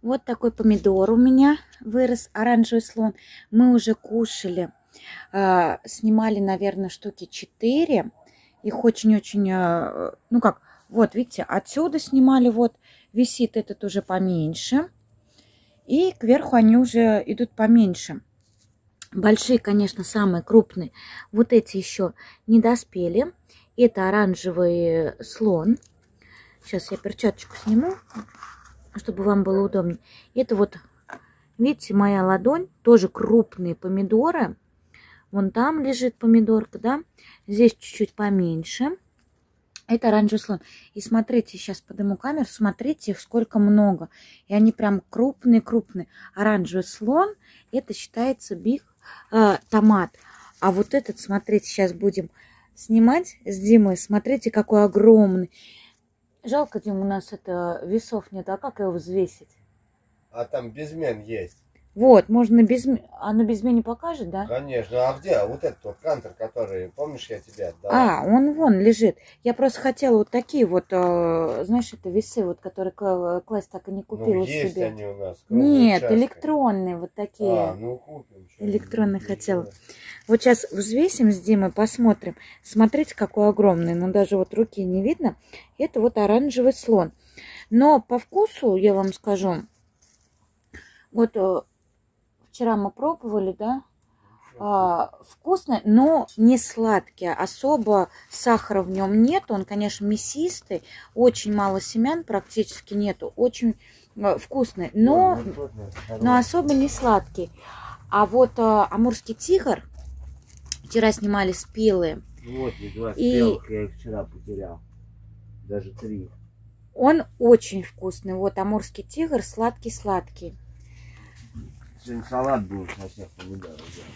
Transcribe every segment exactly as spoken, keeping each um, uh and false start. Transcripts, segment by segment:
Вот такой помидор у меня вырос, оранжевый слон. Мы уже кушали, э, снимали, наверное, штуки четыре. Их очень-очень, э, ну как, вот видите, отсюда снимали, вот висит этот уже поменьше. И кверху они уже идут поменьше. Большие, конечно, самые крупные. Вот эти еще не доспели. Это оранжевый слон. Сейчас я перчаточку сниму, чтобы вам было удобнее. Это вот, видите, моя ладонь, тоже крупные помидоры. Вон там лежит помидорка, да. Здесь чуть-чуть поменьше. Это оранжевый слон. И смотрите, сейчас подниму камеру, смотрите их сколько много. И они прям крупные-крупные. Оранжевый слон, это считается биг э, томат. А вот этот, смотрите, сейчас будем снимать с Димой. Смотрите, какой огромный. Жалко, Дим, у нас это весов нет. А как его взвесить? А там безмен есть. Вот, можно без... А на безмене покажет, да? Конечно. А где? Вот этот вот кантер, который, помнишь, я тебе отдал? А, он вон лежит. Я просто хотела вот такие вот, э, знаешь, это весы, вот, которые класть так и не купила ну, есть себе. Они у нас. Нет, чашкой. Электронные вот такие. А, ну купим. Электронные хотела. Вот сейчас взвесим с Димой, посмотрим. Смотрите, какой огромный. Ну, даже вот руки не видно. Это вот оранжевый слон. Но по вкусу, я вам скажу, вот вчера мы пробовали, да, а, вкусный, но не сладкий. Особо сахара в нем нет. Он, конечно, мясистый. Очень мало семян, практически нету. Очень вкусный, но, но особо не сладкий. А вот а, амурский тигр, вчера снимали спелые. Вот, два и спелых, я их вчера потерял. Даже три. Он очень вкусный. Вот амурский тигр, сладкий-сладкий. Сегодня салат был со всех помидоров.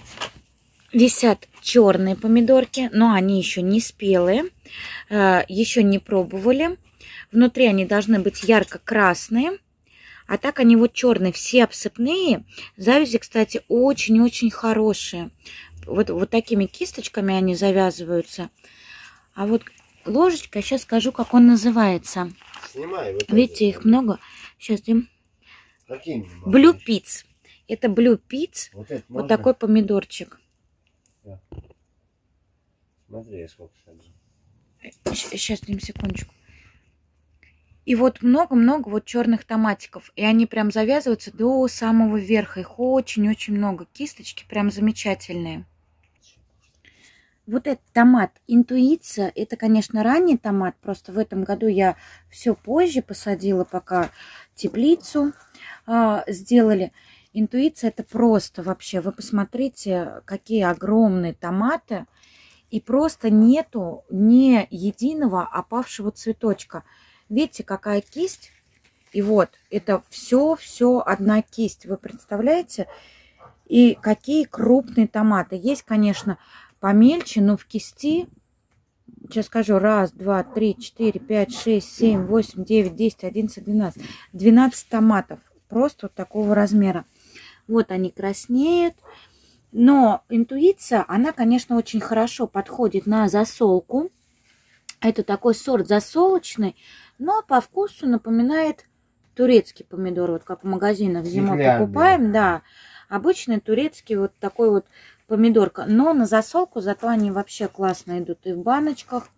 Висят черные помидорки, но они еще не спелые, еще не пробовали. Внутри они должны быть ярко-красные. А так они вот черные, все обсыпные. Завязи, кстати, очень-очень хорошие. Вот, вот такими кисточками они завязываются. А вот ложечка, сейчас скажу, как он называется. Снимай. Вот видите, их много. Сейчас, Дим. Какие? Блю пиц. Это блю пиц. Вот, вот такой помидорчик. Да. Смотри, сколько сразу. Сейчас, Дим, секундочку. И вот много-много вот черных томатиков. И они прям завязываются до самого верха. Их очень-очень много. Кисточки прям замечательные. Вот этот томат Интуиция. Это, конечно, ранний томат. Просто в этом году я все позже посадила, пока теплицу э, сделали. Интуиция это просто вообще. Вы посмотрите, какие огромные томаты. И просто нету ни единого опавшего цветочка. Видите, какая кисть? И вот, это все-все одна кисть. Вы представляете? И какие крупные томаты. Есть, конечно, помельче, но в кисти, сейчас скажу, раз, два, три, четыре, пять, шесть, семь, восемь, девять, десять, одиннадцать, двенадцать. двенадцать томатов. Просто вот такого размера. Вот они краснеют. Но интуиция, она, конечно, очень хорошо подходит на засолку. Это такой сорт засолочный, но по вкусу напоминает турецкий помидор. Вот как в магазинах зимой покупаем, да. Обычный турецкий вот такой вот помидорка. Но на засолку зато они вообще классно идут и в баночках.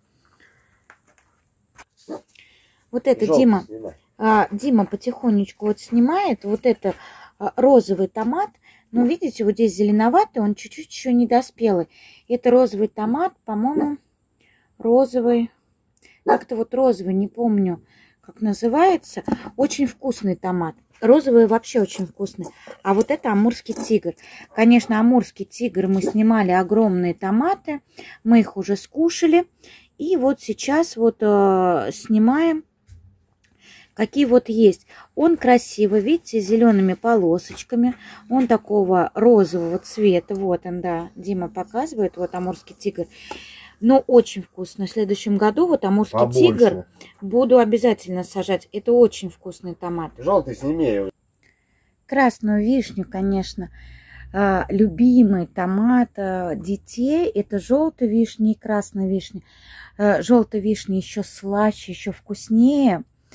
Вот это Желтый Дима, а, Дима потихонечку вот снимает. Вот это а, розовый томат. Но видите, вот здесь зеленоватый, он чуть-чуть еще не доспелый. Это розовый томат, по-моему, розовый. Как-то вот розовый, не помню, как называется. Очень вкусный томат. Розовый вообще очень вкусный. А вот это амурский тигр. Конечно, амурский тигр мы снимали огромные томаты. Мы их уже скушали. И вот сейчас вот э, снимаем, какие вот есть. Он красивый, видите, зелеными полосочками. Он такого розового цвета. Вот он, да, Дима показывает. Вот амурский тигр. Но очень вкусно. В следующем году вот амурский Побольше. тигр буду обязательно сажать. Это очень вкусный томат. Желтый сними. Красную вишню, конечно, любимый томат детей. Это желтая вишня и красная вишня. Желтая вишня еще слаще, еще вкуснее.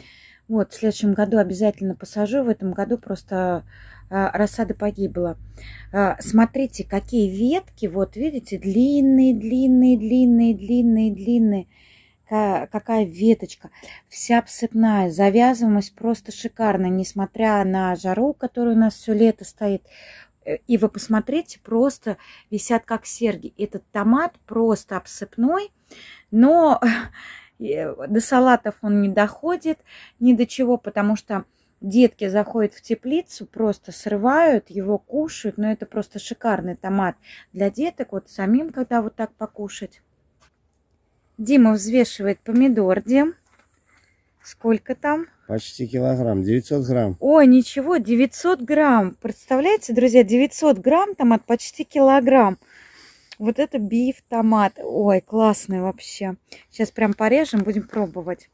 Вот, в следующем году обязательно посажу. В этом году просто а, рассада погибла. А, смотрите, какие ветки. Вот, видите, длинные, длинные, длинные, длинные, длинные. Какая веточка. Вся обсыпная. Завязываемость просто шикарная, несмотря на жару, которая у нас все лето стоит. И вы посмотрите, просто висят как серьги. Этот томат просто обсыпной, но до салатов он не доходит ни до чего, потому что детки заходят в теплицу, просто срывают, его кушают. Но это просто шикарный томат для деток. Вот самим, когда вот так покушать. Дима взвешивает помидор, Дим. Сколько там? Почти килограмм, девятьсот грамм. Ой, ничего, девятьсот грамм. Представляете, друзья, девятьсот грамм томат, почти килограмм. Вот это биф томат. Ой, классный вообще. Сейчас прям порежем, будем пробовать.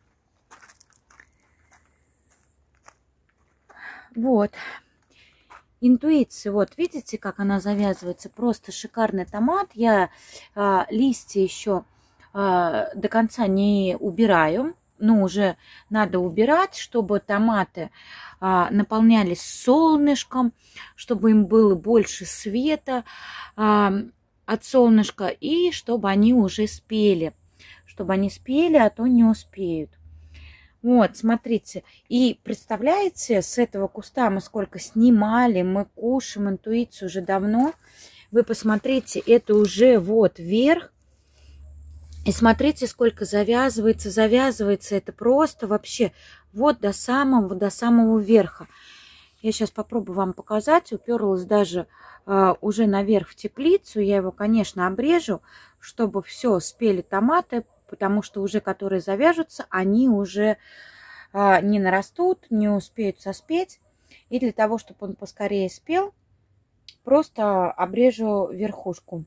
Вот. Интуиция, вот видите, как она завязывается. Просто шикарный томат. Я а, листья еще а, до конца не убираю. Но уже надо убирать, чтобы томаты а, наполнялись солнышком, чтобы им было больше света а, от солнышка, и чтобы они уже спели. Чтобы они спели, а то не успеют. Вот, смотрите. И представляете, с этого куста мы сколько снимали, мы кушаем интуицию уже давно. Вы посмотрите, это уже вот вверх. И смотрите, сколько завязывается, завязывается. Это просто вообще вот до самого, до самого верха. Я сейчас попробую вам показать. Уперлась даже э, уже наверх в теплицу. Я его, конечно, обрежу, чтобы все спели томаты, потому что уже которые завяжутся, они уже э, не нарастут, не успеют соспеть. И для того, чтобы он поскорее спел, просто обрежу верхушку.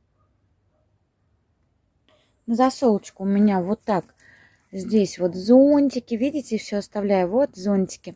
На засолочку у меня вот так. Здесь вот зонтики. Видите, все оставляю. Вот зонтики.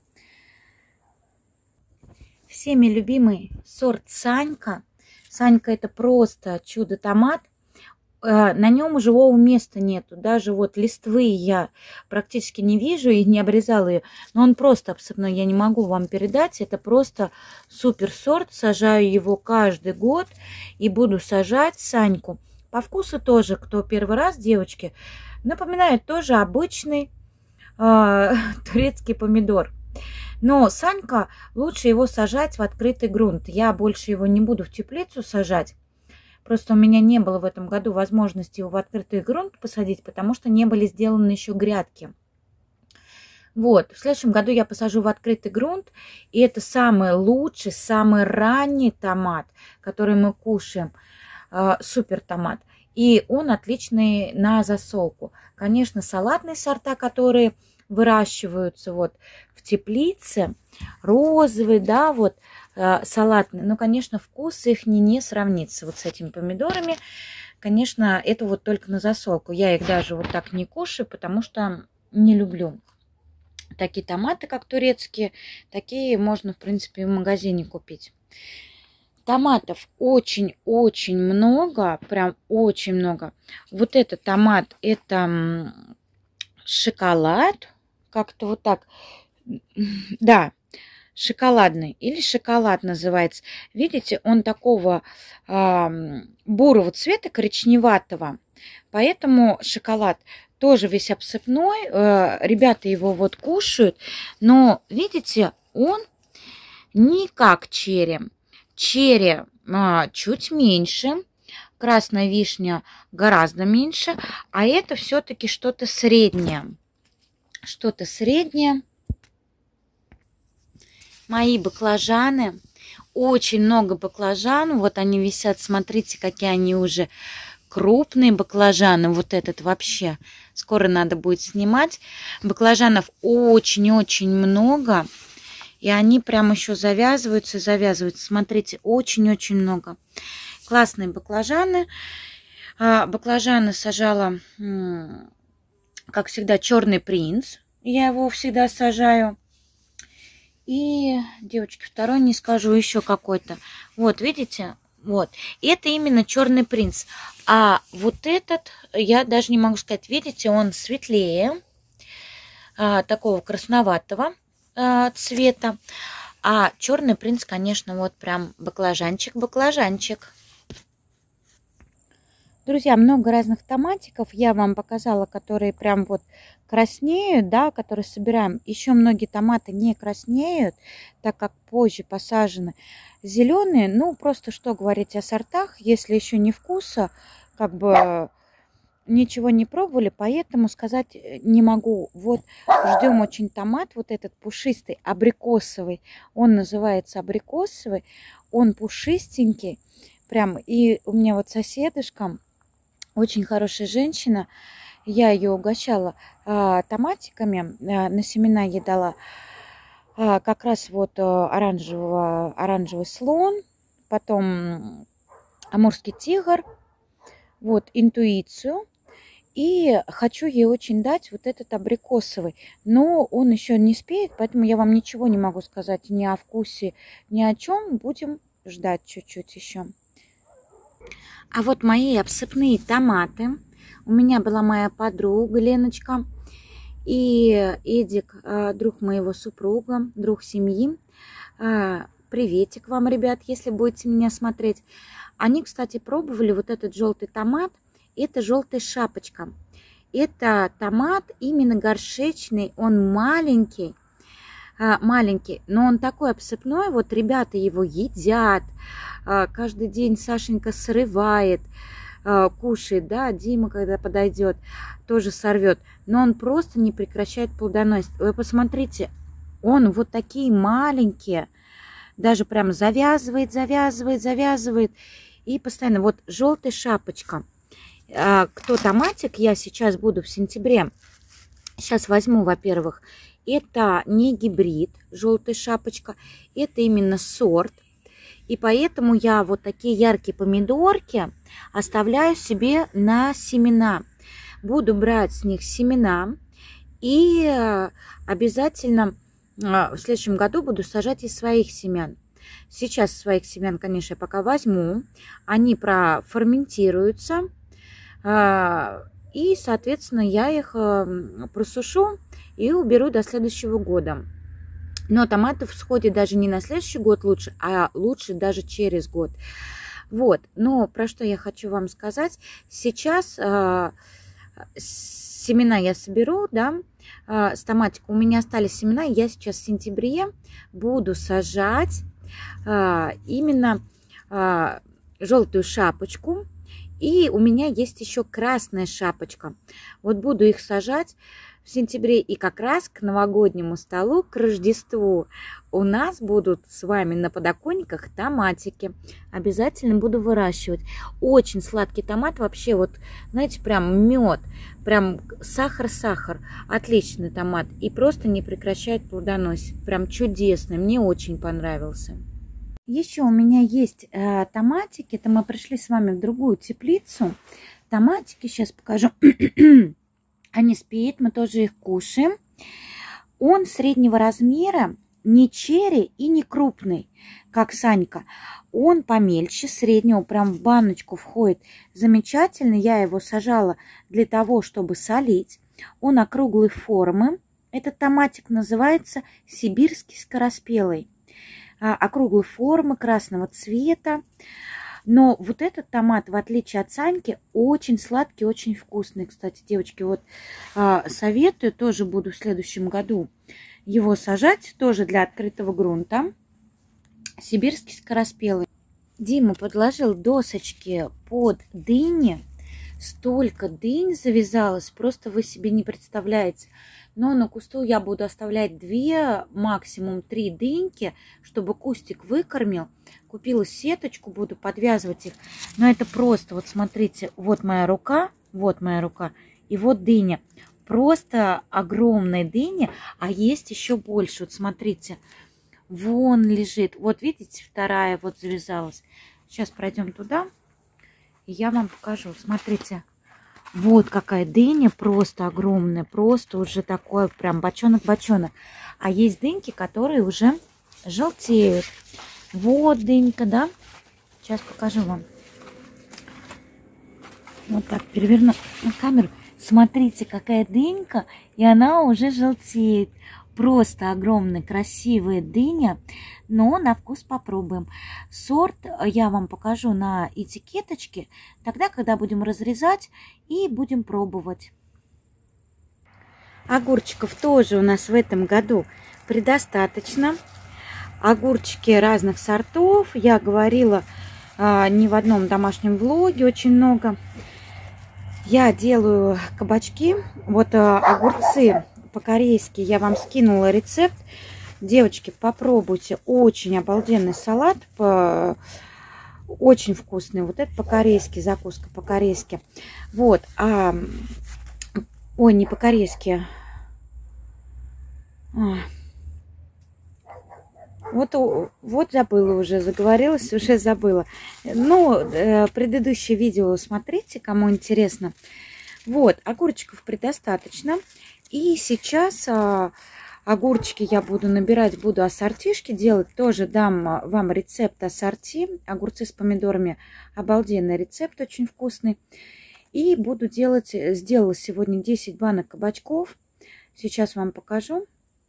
Всеми любимый сорт Санька. Санька это просто чудо-томат. На нем живого места нету. Даже вот листвы я практически не вижу и не обрезала ее. Но он просто обсыпной. Я не могу вам передать. Это просто супер сорт. Сажаю его каждый год. И буду сажать Саньку. По вкусу тоже, кто первый раз, девочки, напоминает тоже обычный э, турецкий помидор. Но Санька, лучше его сажать в открытый грунт. Я больше его не буду в теплицу сажать. Просто у меня не было в этом году возможности его в открытый грунт посадить, потому что не были сделаны еще грядки. Вот, в следующем году я посажу в открытый грунт. И это самый лучший, самый ранний томат, который мы кушаем. Супер томат. И он отличный на засолку. Конечно, салатные сорта, которые выращиваются вот в теплице, розовые, да, вот э, салатные. Но, конечно, вкус их не, не сравнится вот с этими помидорами. Конечно, это вот только на засолку. Я их даже вот так не кушаю, потому что не люблю. Такие томаты, как турецкие, такие можно, в принципе, в магазине купить. Томатов очень-очень много, прям очень много. Вот этот томат, это шоколад, как-то вот так, да, шоколадный или шоколад называется. Видите, он такого э, бурого цвета, коричневатого, поэтому шоколад тоже весь обсыпной. Э, ребята его вот кушают, но видите, он не как черри. Черри а, чуть меньше, красная вишня гораздо меньше, а это все-таки что-то среднее. Что-то среднее. Мои баклажаны. Очень много баклажан. Вот они висят. Смотрите, какие они уже крупные баклажаны. Вот этот вообще. Скоро надо будет снимать. Баклажанов очень-очень много. И они прям еще завязываются, завязываются. Смотрите, очень-очень много. Классные баклажаны. Баклажаны сажала, как всегда, черный принц. Я его всегда сажаю. И, девочки, второй не скажу, еще какой-то. Вот, видите? Вот. Это именно черный принц. А вот этот, я даже не могу сказать, видите, он светлее. а, такого красноватого а, цвета. А черный принц, конечно, вот прям баклажанчик-баклажанчик. Друзья, много разных томатиков я вам показала, которые прям вот краснеют, да, которые собираем. Еще многие томаты не краснеют, так как позже посажены. Зеленые, ну просто что говорить о сортах, если еще не вкуса, как бы ничего не пробовали, поэтому сказать не могу. Вот ждем очень томат, вот этот пушистый, абрикосовый, он называется абрикосовый, он пушистенький, прям, и у меня вот соседушка, очень хорошая женщина, я ее угощала а, томатиками, а, на семена ей дала а, как раз вот а, оранжевого, оранжевый слон, потом амурский тигр, вот интуицию, и хочу ей очень дать вот этот абрикосовый, но он еще не спеет, поэтому я вам ничего не могу сказать ни о вкусе, ни о чем, будем ждать чуть-чуть еще. А вот мои обсыпные томаты. У меня была моя подруга Леночка и Эдик, друг моего супруга, друг семьи. Приветик вам, ребят, если будете меня смотреть. Они, кстати, пробовали вот этот желтый томат. Это желтая шапочка. Это томат именно горшечный, он маленький. Маленький, но он такой обсыпной, вот ребята его едят, каждый день Сашенька срывает, кушает, да, Дима, когда подойдет, тоже сорвет, но он просто не прекращает плодоносить. Вы посмотрите, он вот такие маленькие, даже прям завязывает, завязывает, завязывает, и постоянно, вот желтая шапочка. Кто томатик, я сейчас буду в сентябре, сейчас возьму, во-первых, это не гибрид, желтая шапочка, это именно сорт. И поэтому я вот такие яркие помидорки оставляю себе на семена. Буду брать с них семена и обязательно в следующем году буду сажать из своих семян. Сейчас своих семян, конечно, я пока возьму. Они проферментируются. И, соответственно, я их просушу и уберу до следующего года. Но томаты всходят даже не на следующий год лучше, а лучше даже через год. Вот, но про что я хочу вам сказать. Сейчас э, семена я соберу, да, э, с томатиком. У меня остались семена, я сейчас в сентябре буду сажать э, именно э, желтую шапочку. И у меня есть еще красная шапочка. Вот буду их сажать в сентябре. И как раз к новогоднему столу, к Рождеству, у нас будут с вами на подоконниках томатики. Обязательно буду выращивать. Очень сладкий томат. Вообще, вот, знаете, прям мед. Прям сахар-сахар. Отличный томат. И просто не прекращает плодоносить. Прям чудесный. Мне очень понравился. Еще у меня есть э, томатики. Это мы пришли с вами в другую теплицу. Томатики, сейчас покажу. Они спеют, мы тоже их кушаем. Он среднего размера, не черри и не крупный, как Санька. Он помельче, среднего, прям в баночку входит. Замечательно, я его сажала для того, чтобы солить. Он округлой формы. Этот томатик называется сибирский скороспелый. Округлой формы, красного цвета. Но вот этот томат, в отличие от Саньки, очень сладкий, очень вкусный. Кстати, девочки, вот а, советую, тоже буду в следующем году его сажать, тоже для открытого грунта. Сибирский скороспелый. Дима подложил досочки под дыни. Столько дынь завязалось, просто вы себе не представляете. Но на кусту я буду оставлять две, максимум три дыньки, чтобы кустик выкормил. Купила сеточку, буду подвязывать их. Но это просто, вот смотрите, вот моя рука, вот моя рука, и вот дыня. Просто огромная дыня, а есть еще больше. Вот смотрите, вон лежит. Вот видите, вторая вот завязалась. Сейчас пройдем туда, и я вам покажу. Смотрите. Вот какая дыня, просто огромная, просто уже такой прям бочонок-бочонок. А есть дыньки, которые уже желтеют. Вот дынька, да? Сейчас покажу вам. Вот так переверну на камеру. Смотрите, какая дынька, и она уже желтеет. Просто огромная, красивая дыня, но на вкус попробуем. Сорт я вам покажу на этикеточке, тогда, когда будем разрезать и будем пробовать. Огурчиков тоже у нас в этом году предостаточно. Огурчики разных сортов. Я говорила а, не в одном домашнем влоге, очень много. Я делаю кабачки. Вот а, огурцы по-корейски я вам скинула рецепт. Девочки, попробуйте. Очень обалденный салат. По... Очень вкусный. Вот это по-корейски, закуска по-корейски. Вот. А... Ой, не по-корейски. А... Вот, вот забыла уже, заговорилась, уже забыла. Ну, э, предыдущее видео смотрите, кому интересно. Вот, огурчиков предостаточно. И сейчас э, огурчики я буду набирать, буду ассортишки делать. Тоже дам вам рецепт ассорти. Огурцы с помидорами. Обалденный рецепт, очень вкусный. И буду делать, сделала сегодня десять банок кабачков. Сейчас вам покажу.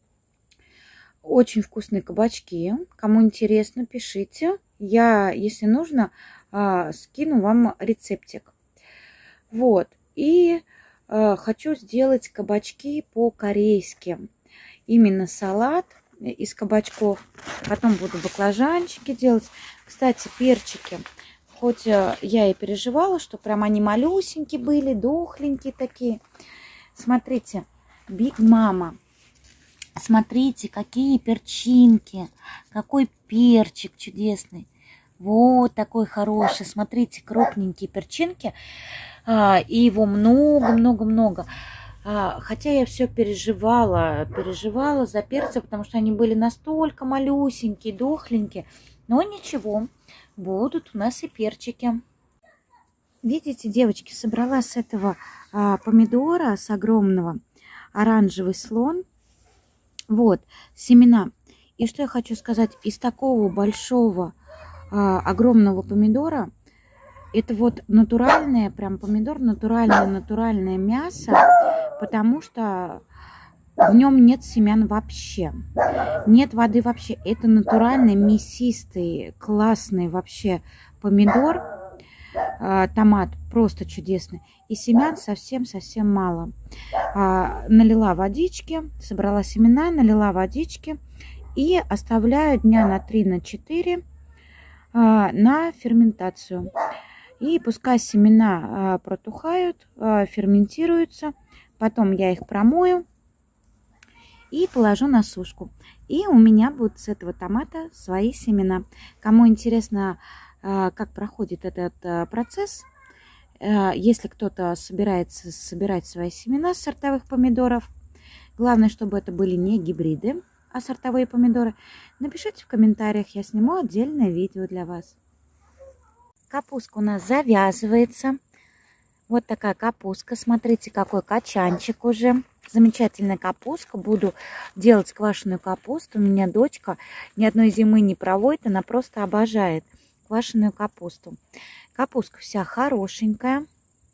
Очень вкусные кабачки. Кому интересно, пишите. Я, если нужно, скину вам рецептик. Вот. И хочу сделать кабачки по-корейски. Именно салат из кабачков. Потом буду баклажанчики делать. Кстати, перчики. Хоть я и переживала, что прям они малюсенькие были, дохленькие такие. Смотрите, Big Mama. Смотрите, какие перчинки, какой перчик чудесный. Вот такой хороший. Смотрите, крупненькие перчинки. А, и его много-много-много. А, хотя я все переживала, переживала за перцы, потому что они были настолько малюсенькие, дохленькие. Но ничего, будут у нас и перчики. Видите, девочки, собрала с этого а, помидора, с огромного, оранжевый слон. Вот, семена. И что я хочу сказать, из такого большого, а, огромного помидора, это вот натуральное, прям помидор, натуральное, натуральное мясо, потому что в нем нет семян вообще, нет воды вообще. Это натуральный, мясистый, классный вообще помидор, а, томат, просто чудесный. И семян совсем-совсем мало. А, налила водички, собрала семена, налила водички и оставляю дня на три на четыре а, на ферментацию. И пускай семена а, протухают, а, ферментируются. Потом я их промою и положу на сушку. И у меня будут с этого томата свои семена. Кому интересно, а, как проходит этот а, процесс, если кто-то собирается собирать свои семена с сортовых помидоров, главное, чтобы это были не гибриды, а сортовые помидоры, напишите в комментариях, я сниму отдельное видео для вас. Капустка у нас завязывается. Вот такая капустка. Смотрите, какой качанчик уже. Замечательная капустка. Буду делать квашеную капусту. У меня дочка ни одной зимы не проводит, она просто обожает квашеную капусту. Капустка вся хорошенькая.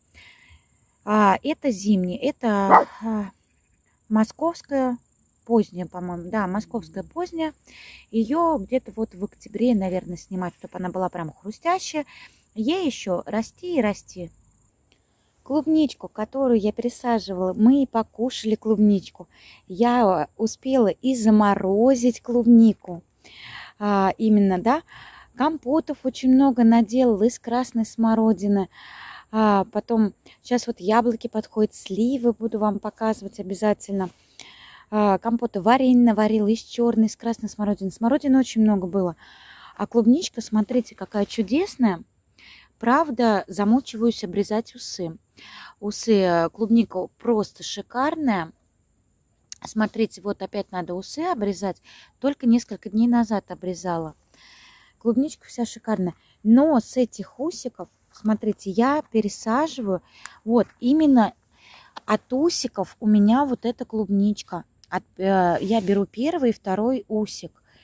А, это зимняя, это а, московская поздняя, по-моему. Да, московская поздняя. Ее где-то вот в октябре, наверное, снимать, чтобы она была прям хрустящая. Ей еще расти и расти. Клубничку, которую я пересаживала, мы покушали клубничку. Я успела и заморозить клубнику. А, именно, да. Компотов очень много наделала из красной смородины. А, потом, сейчас вот яблоки подходят, сливы буду вам показывать обязательно. А, компоты варенье наварила из черной, из красной смородины. Смородины очень много было. А клубничка, смотрите, какая чудесная. Правда, замучиваюсь обрезать усы. Усы, клубника просто шикарная. Смотрите, вот опять надо усы обрезать. Только несколько дней назад обрезала. Клубничка вся шикарная. Но с этих усиков, смотрите, я пересаживаю. Вот, именно от усиков у меня вот эта клубничка. От, э, я беру первый и второй усик.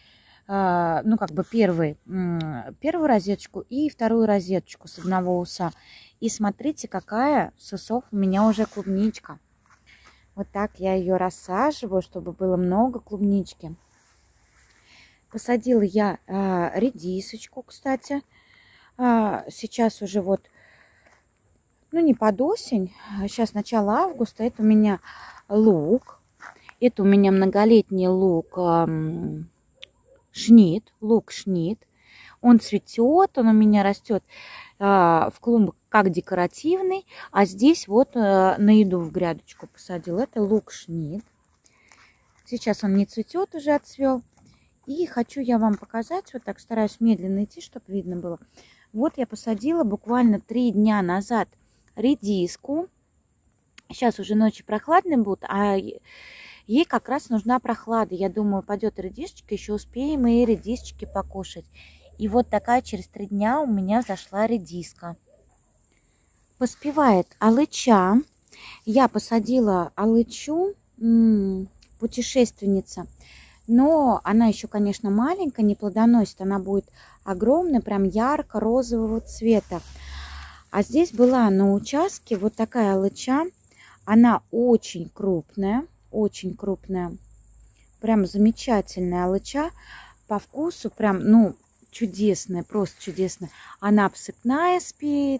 ну, как бы первый, первую розеточку и вторую розеточку с одного уса. И смотрите, какая с усов у меня уже клубничка. Вот так я ее рассаживаю, чтобы было много клубнички. Посадила я а, редисочку, кстати. А, сейчас уже вот, ну, не под осень, сейчас начало августа. Это у меня лук. Это у меня многолетний лук а, шнит, лук шнит. Он цветет, он у меня растет а, в клумбах как декоративный. А здесь вот а, на еду в грядочку посадил. Это лук шнит. Сейчас он не цветет, уже отцвел. И хочу я вам показать, вот так стараюсь медленно идти, чтобы видно было. Вот я посадила буквально три дня назад редиску. Сейчас уже ночи прохладные будут, а ей как раз нужна прохлада. Я думаю, пойдет редисочка, еще успеем и редисочки покушать. И вот такая через три дня у меня зашла редиска. Поспевает алыча. Я посадила алычу, путешественница. Но она еще, конечно, маленькая, не плодоносит. Она будет огромная, прям ярко-розового цвета. А здесь была на участке вот такая алыча. Она очень крупная, очень крупная. Прям замечательная алыча. По вкусу прям, ну, чудесная, просто чудесная. Она обсыпная спеет.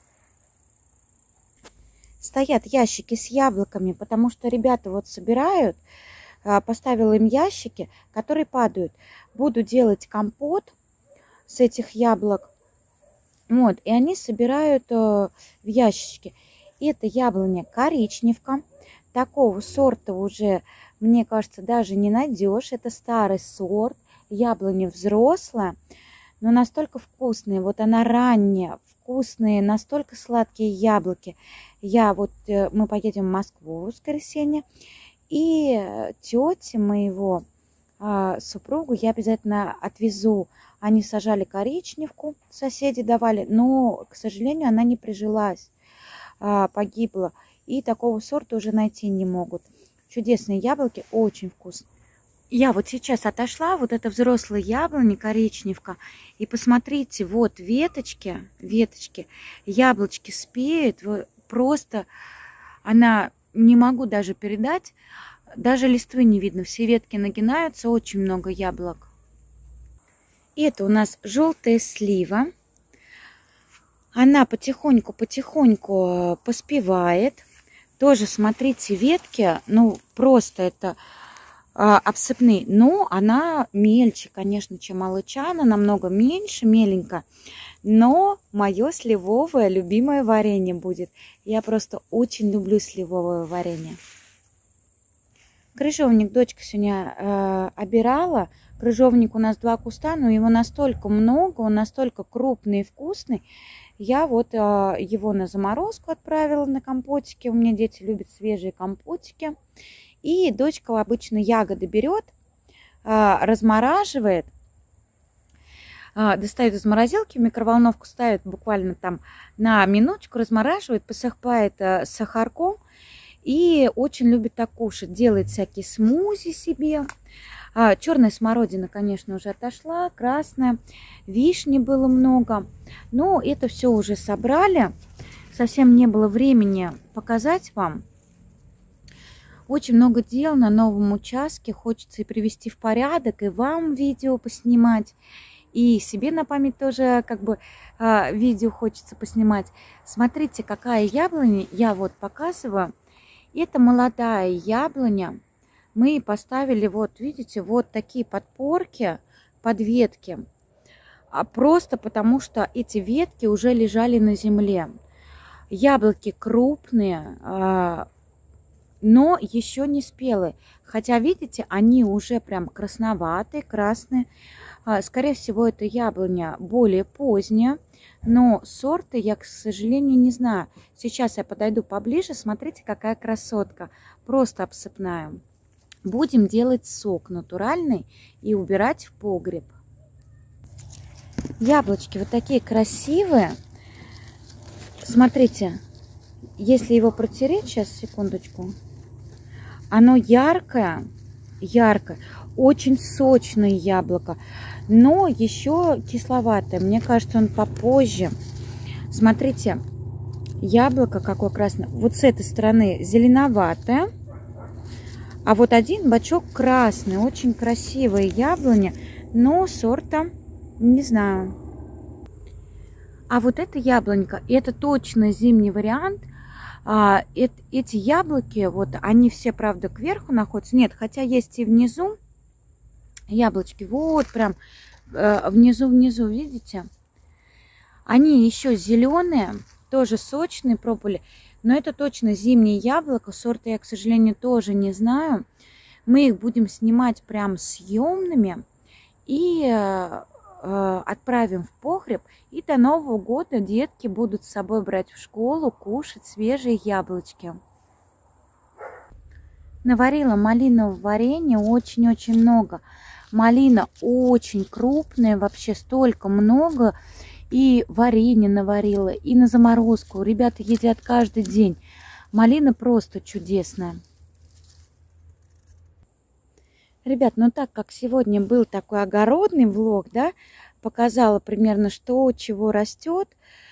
Стоят ящики с яблоками, потому что ребята вот собирают. Поставила им ящики, которые падают. Буду делать компот с этих яблок. Вот, и они собирают э, в ящички. Это яблоня коричневка. Такого сорта уже, мне кажется, даже не найдешь. Это старый сорт. Яблоня взрослая, но настолько вкусная. Вот она ранняя, вкусные, настолько сладкие яблоки. Я вот, э, мы поедем в Москву в воскресенье. И тете моего а, супругу я обязательно отвезу. Они сажали коричневку, соседи давали, но, к сожалению, она не прижилась, а, погибла. И такого сорта уже найти не могут. Чудесные яблоки, очень вкусные. Я вот сейчас отошла, вот это взрослая яблоня, коричневка. И посмотрите, вот веточки, веточки, яблочки спеют. Просто она... Не могу даже передать. Даже листвы не видно. Все ветки нагинаются. Очень много яблок. И это у нас желтая слива. Она потихоньку-потихоньку поспевает. Тоже, смотрите, ветки. Ну, просто это а, обсыпные. Но она мельче, конечно, чем алыча. Она намного меньше, меленько. Но мое сливовое любимое варенье будет. Я просто очень люблю сливовое варенье. Крыжовник дочка сегодня э, обирала. Крыжовник у нас два куста, но его настолько много, он настолько крупный и вкусный. Я вот э, его на заморозку отправила на компотики. У меня дети любят свежие компотики. И дочка обычно ягоды берет, э, размораживает. Достает из морозилки, в микроволновку ставит буквально там на минуточку, размораживает, посыпает сахарком и очень любит так кушать. Делает всякие смузи себе. Черная смородина, конечно, уже отошла, красная, вишни было много. Но это все уже собрали. Совсем не было времени показать вам. Очень много дел на новом участке. Хочется и привести в порядок, и вам видео поснимать. И себе на память тоже как бы э, видео хочется поснимать. Смотрите, какая яблоня. Я вот показываю. Это молодая яблоня. Мы поставили, вот видите, вот такие подпорки под ветки. А просто потому, что эти ветки уже лежали на земле. Яблоки крупные, э, но еще не спелые. Хотя, видите, они уже прям красноватые, красные. Скорее всего, это яблоня более поздняя, но сорта я, к сожалению, не знаю. Сейчас я подойду поближе. Смотрите, какая красотка. Просто обсыпная. Будем делать сок натуральный и убирать в погреб. Яблочки вот такие красивые. Смотрите, если его протереть, сейчас, секундочку, оно яркое, яркое. очень сочное яблоко, но еще кисловатое. Мне кажется, он попозже. Смотрите, яблоко какое красное. Вот с этой стороны зеленоватое, а вот один бочок красный. Очень красивые яблони, но сорта не знаю. А вот эта яблонька, это точно зимний вариант. А, это, эти яблоки, вот они все, правда, кверху находятся. Нет, хотя есть и внизу яблочки. Вот прям внизу-внизу, э, видите? Они еще зеленые, тоже сочные, пробовали. Но это точно зимнее яблоко. Сорта я, к сожалению, тоже не знаю. Мы их будем снимать прям съемными. И э, э, отправим в погреб. И до Нового года детки будут с собой брать в школу, кушать свежие яблочки. Наварила малинового варенья очень-очень много. Малина очень крупная, вообще столько много. И варенье наварила, и на заморозку. Ребята едят каждый день. Малина просто чудесная. Ребят, ну так как сегодня был такой огородный влог, да, показала примерно, что, чего растет.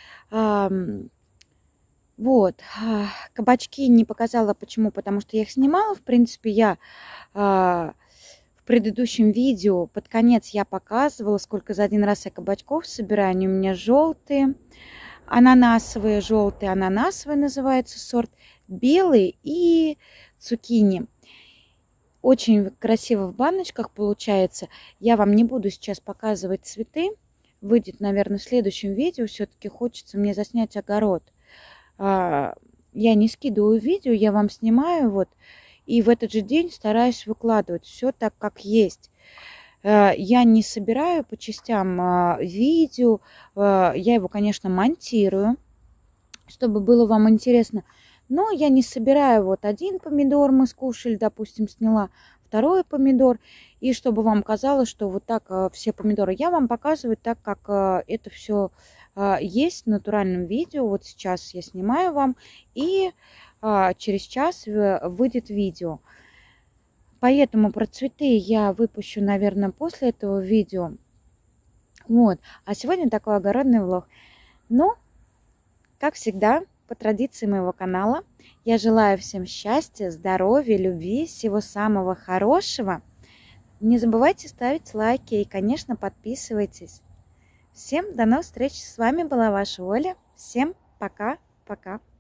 Вот, кабачки не показала, почему, потому что я их снимала. В принципе, я в предыдущем видео под конец я показывала, сколько за один раз я кабачков собираю. Они у меня желтые, ананасовые, желтые, ананасовые называется сорт, белые и цукини. Очень красиво в баночках получается. Я вам не буду сейчас показывать цветы. Выйдет, наверное, в следующем видео. Все-таки хочется мне заснять огород. Я не скидываю видео, я вам снимаю вот. И в этот же день стараюсь выкладывать все так, как есть. Я не собираю по частям видео. Я его, конечно, монтирую, чтобы было вам интересно. Но я не собираю, вот один помидор мы скушали, допустим, сняла, второй помидор. И чтобы вам казалось, что вот так все помидоры. Я вам показываю так, как это все есть в натуральном видео. Вот сейчас я снимаю вам, и через час выйдет видео. Поэтому про цветы я выпущу, наверное, после этого видео. Вот. А сегодня такой огородный влог. Ну, как всегда, по традиции моего канала, я желаю всем счастья, здоровья, любви, всего самого хорошего. Не забывайте ставить лайки и, конечно, подписывайтесь. Всем до новых встреч. С вами была ваша Оля. Всем пока-пока.